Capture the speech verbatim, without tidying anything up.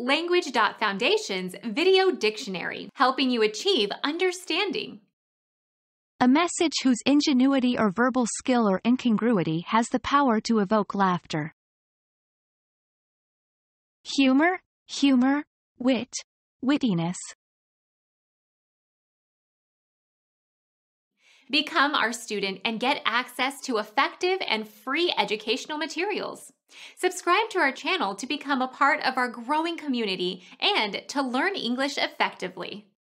Language.Foundation's Video Dictionary, helping you achieve understanding. A message whose ingenuity or verbal skill or incongruity has the power to evoke laughter. Humor, humor, wit, wittiness. Become our student and get access to effective and free educational materials. Subscribe to our channel to become a part of our growing community and to learn English effectively.